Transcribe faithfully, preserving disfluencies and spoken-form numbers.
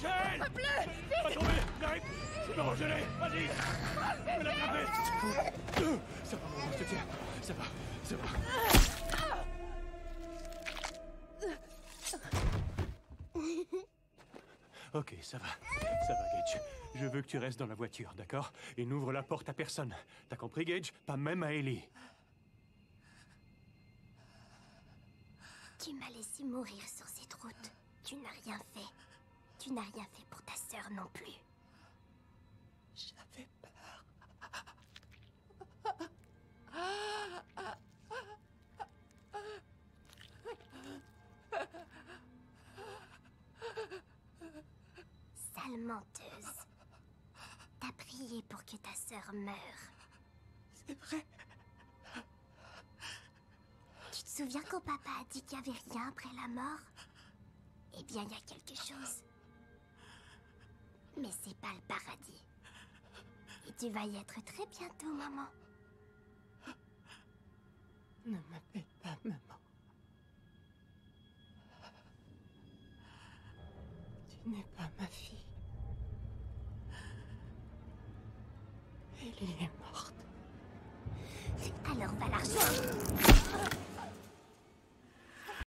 Rachel! Appelez! Pas tomber! J'arrive! Je me regeler! Vas-y! Je vais l'attraper! Ça va, maman, je te tiens. Ça va, ça va. Ok, ça va. Ça va, Gage. Je veux que tu restes dans la voiture, d'accord? Et n'ouvre la porte à personne. T'as compris, Gage? Pas même à Ellie. Tu m'as laissé mourir sur cette route. Tu n'as rien fait. Tu n'as rien fait pour ta sœur non plus. J'avais peur. Sale menteuse. T'as prié pour que ta sœur meure. C'est vrai. Tu te souviens quand papa a dit qu'il n'y avait rien après la mort? Eh bien, il y a quelque chose. Mais c'est pas le paradis. Et tu vas y être très bientôt, maman. Ne m'appelle pas maman. Tu n'es pas ma fille. Ellie est morte. Alors va la rejoindre.